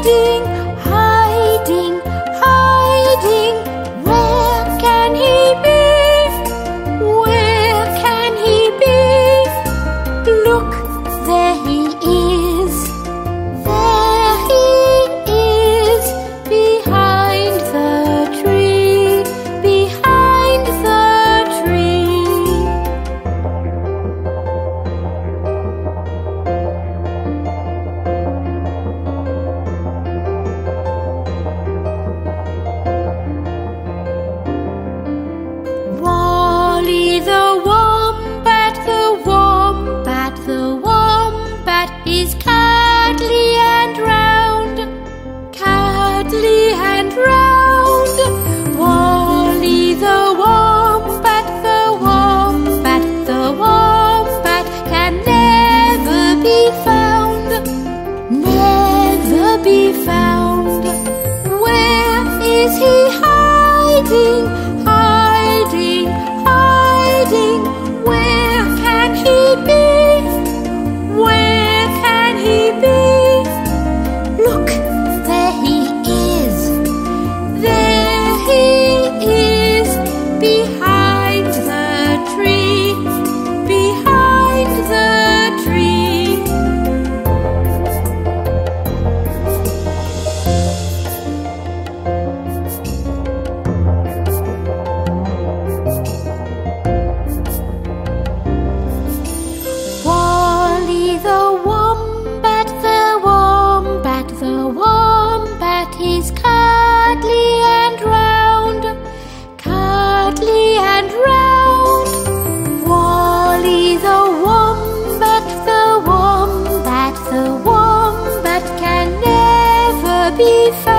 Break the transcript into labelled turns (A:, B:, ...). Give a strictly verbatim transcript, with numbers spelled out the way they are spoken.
A: hiding, hiding, hiding. Where can he be? Where can he be? Look, there he is. There he is, behind the tree, behind the tree. Wally the Wombat, the Wombat, the Wombat is cuddly and round, cuddly and round. Wally the Wombat, the Wombat, the Wombat can never be found, never be found. Where is he hiding, hiding, hiding? Where can he be? Where can he be? Look, there he is. There he is, behind the tree, behind the tree. Wally the Wombat, the Wombat, the Wombat is cuddly and round, cuddly and round. Wally the Wombat, the Wombat, the Wombat can never be found.